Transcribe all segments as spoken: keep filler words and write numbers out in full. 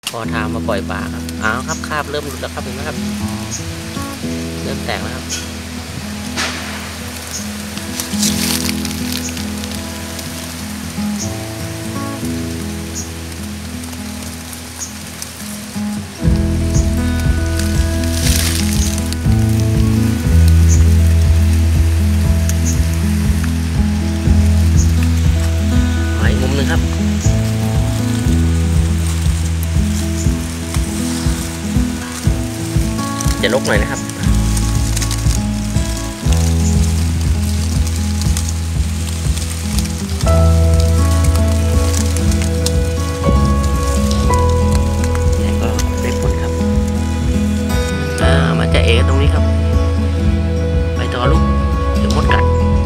พอทางมาปล่อยปลาครับอ้าวครับคราบเริ่มหลุดแล้วครับเห็นไหมครับเริ่มแตกแล้วครับมาอีกมุมหนึ่งครับจะลกหน่อยนะครับแต่ก็ได้ผลครับอ่ามาจะเอตรงนี้ครับไปต่อลูกเดี๋ยวมดกัด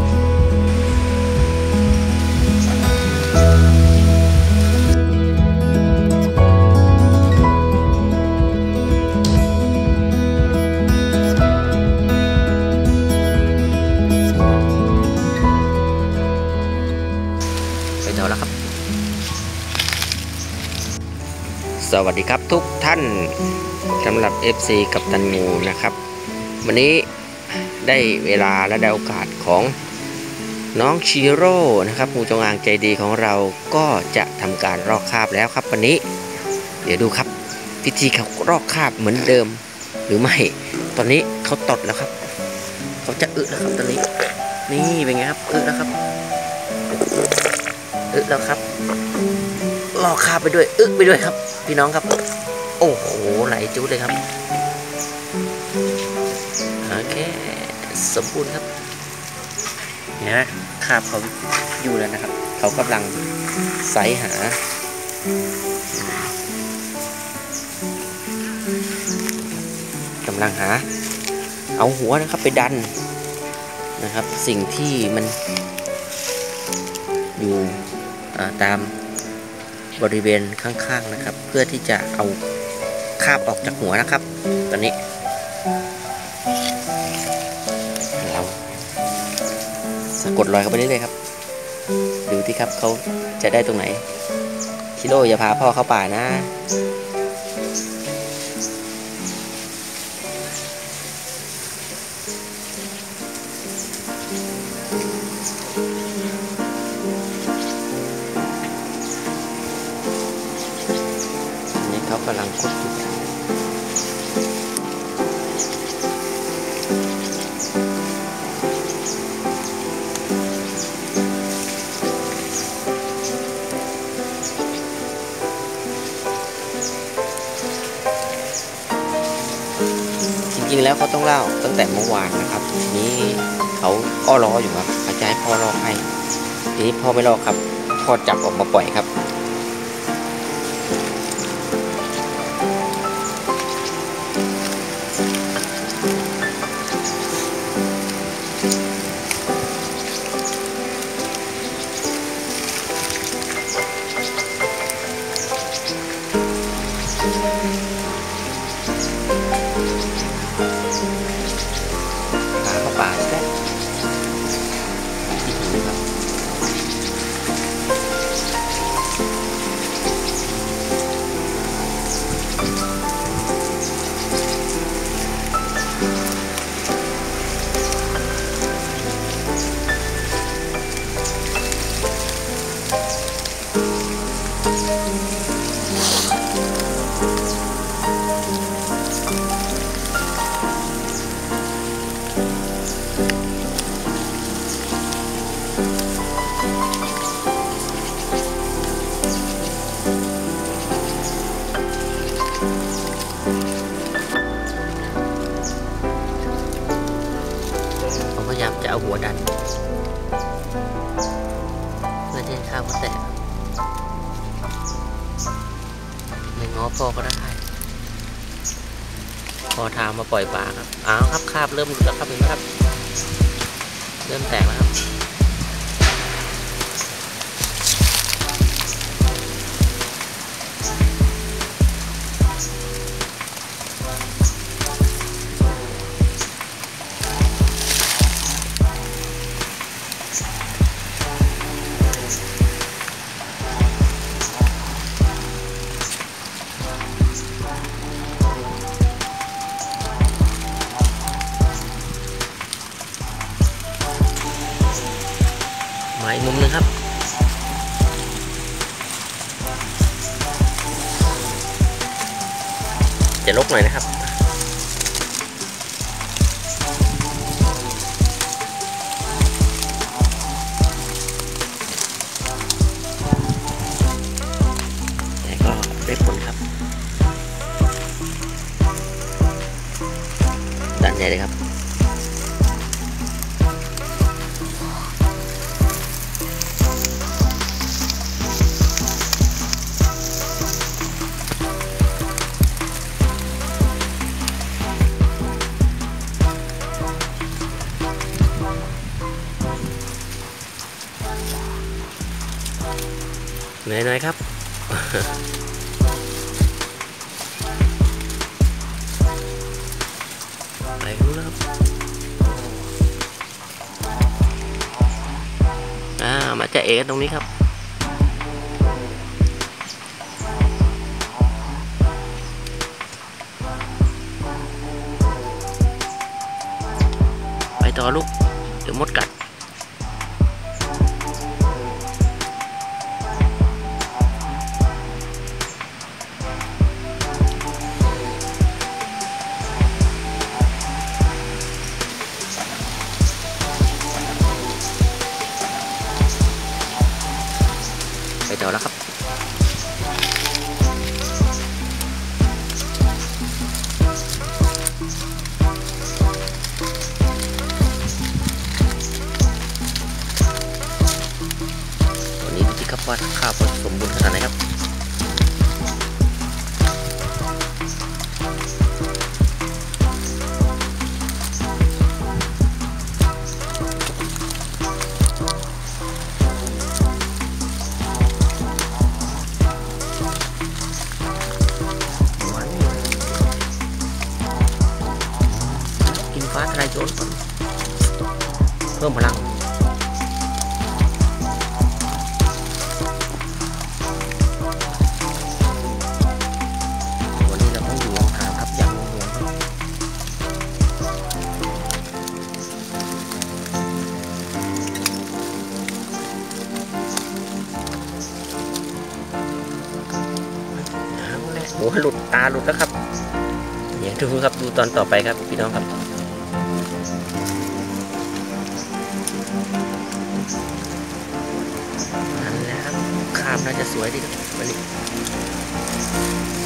แล้วครับสวัสดีครับทุกท่านสำหรับ เอฟ ซี กัปตันงูนะครับวันนี้ได้เวลาและได้โอกาสของน้องชิโร่นะครับงูจงอางใจดีของเราก็จะทำการลอกคราบแล้วครับวันนี้เดี๋ยวดูครับพิธีเขาลอกคราบเหมือนเดิมหรือไม่ตอนนี้เขาตดแล้วครับเขาจะอึแล้วครับตอนนี้นี่เป็นไงครับอึแล้วครับอึแล้วครับลอกคราบไปด้วยอึไปด้วยครับพี่น้องครับโอ้โหไหลจุ๊ดเลยครับโอเคสมบูรณ์ครับเนี่ยนะคราบเขาอยู่แล้วนะครับเขากำลังไซหากำลังหาเอาหัวนะครับไปดันนะครับสิ่งที่มันอยู่ตามบริเวณข้างๆนะครับเพื่อที่จะเอาคราบออกจากหัวนะครับตอนนี้เราสะกดรอยเข้าไปเรื่อยๆครับดูที่ครับเขาจะได้ตรงไหนชิโร่อย่าพาพ่อเข้าป่านะเขากำลังขุดอยู่จริงๆแล้วเขาต้องเล่าตั้งแต่เมื่อวานนะครับนี้เขาอ้อล้ออยู่ครับอาจารย์พ่อลอกให้ทีนี้พ่อไม่ลอกครับพ่อจับออกมาปล่อยครับป่าแค่อีกหนึ่งครับพยายามจะเอาหัวดันเพื่อที่ข้าวเขาแตกไม่ง้อพ่อก็ได้พอทางมาปล่อยปลาครับอ้าวครับคราบเริ่มหลุดแล้วครับเห็นไหมครับเริ่มแตกแล้วครับจะรกหน่อยนะครับแต่ก็ได้ผลครับด้านใหญ่เลยครับเหนื่อยหน่อยครับ ไปรู้แล้วครับอ่ามาจะเอกตรงนี้ครับไปต่อลูกเดี๋ยวมดกัดไปต่อแล้วครับตอนนี้ดูสิครับว่าข้าวสมบูรณ์ขนาดไหนครับฟ้าทลายโจรก่อนเพิ่มพลังวันนี้เราต้องอยู่ห่างๆครับอย่างงงๆโอ้หลุดตาหลุดแล้วครับอย่างดูครับดูตอนต่อไปครับพี่น้องครับนั่นแหละครับคามน่าจะสวยดีครับวันนี้